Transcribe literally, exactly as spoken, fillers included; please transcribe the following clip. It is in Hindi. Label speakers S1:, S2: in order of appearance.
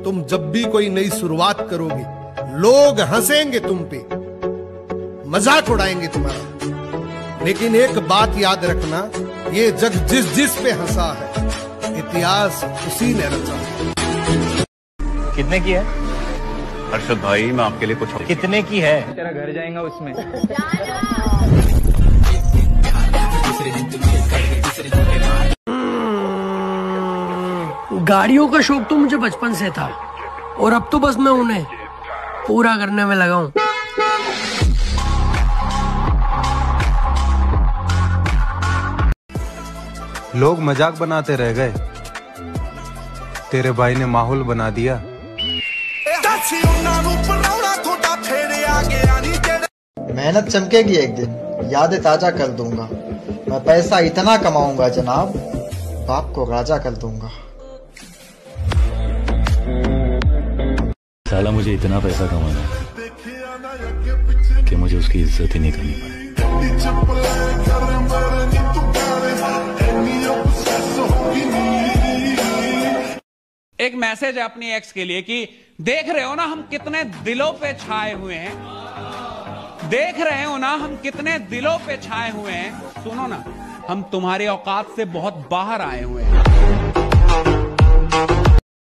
S1: तुम जब भी कोई नई शुरुआत करोगे, लोग हंसेंगे तुम पे, मजाक उड़ाएंगे तुम्हारा। लेकिन एक बात याद रखना, ये जग जिस जिस पे हंसा है, इतिहास उसी ने रचा।
S2: कितने की है
S3: हर्षद भाई? मैं आपके लिए कुछ
S2: कितने की है?
S4: तेरा घर जाएगा उसमें।
S5: गाड़ियों का शौक तो मुझे बचपन से था और अब तो बस मैं उन्हें पूरा करने में लगा हूं।
S6: लोग मजाक बनाते रह गए, तेरे भाई ने माहौल बना दिया।
S7: मेहनत चमकेगी एक दिन, यादें ताजा कर दूंगा। मैं पैसा इतना कमाऊंगा जनाब, बाप को राजा कर दूंगा।
S3: साला मुझे इतना पैसा कमाना है कि मुझे उसकी इज्जत ही नहीं करनी पड़े।
S8: एक मैसेज है अपनी एक्स के लिए कि देख रहे हो ना हम कितने दिलों पे छाए हुए हैं, देख रहे हो ना हम कितने दिलों पे छाए हुए हैं, सुनो ना हम तुम्हारी औकात से बहुत बाहर आए हुए हैं।